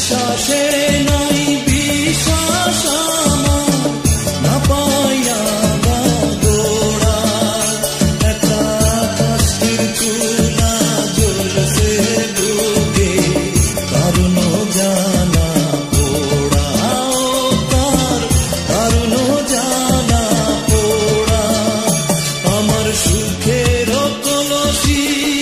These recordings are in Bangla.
বিশ্বাসে নাই বিশ্বাস আমার না পাইয়া গোড়া একটা কাষ্ঠের চুলা জ্বলছে বুকে কারণ জানা পোড়া ও তার কারণ জানা পোড়া আমার সুখের কলসি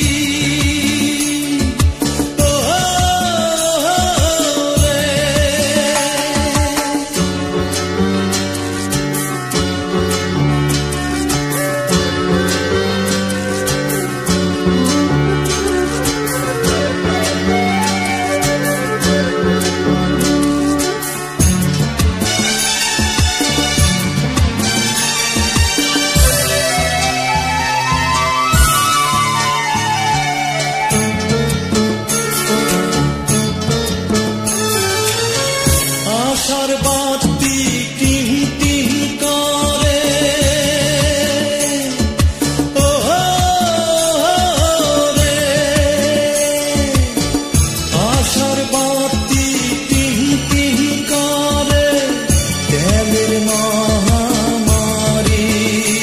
আশার বাতি টিম টিম করে ও রে আশার বাতি টিম টিম করে তেলের মহামারী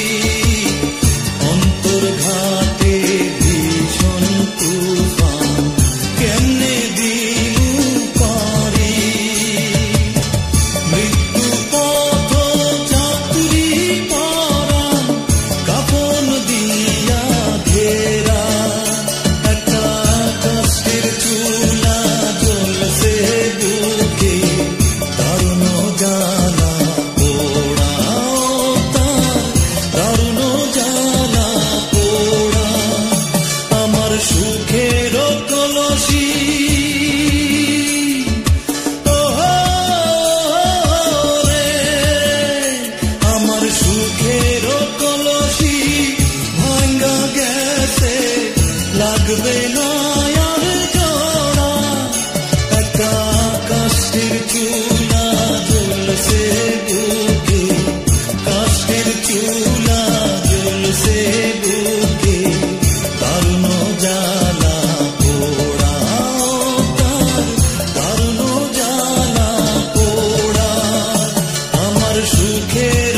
অন্তর্ঘাতে ভীষণ তুফান কেমনে দিলু পারি মৃত্যু পথ যাত্রী পরাণ কাফন দিয়া ঘেরা একটা কাষ্ঠের চুলা জ্বলছে বুকে দারুণ জানা পোড়া তার দারুণ জানা পোড়া আমার সুখের কলসি আমার সুখের কলসি ভাঙ্গা গেছে লাগবে না আর জোড়া একটা কাষ্ঠের চুলা জ্বলছে বুকে কাষ্ঠের চুলা জ্বলছে বুকে দারুণ জ্বালা পোড়া তার দারুণ জ্বালা পোড়া আমার সুখের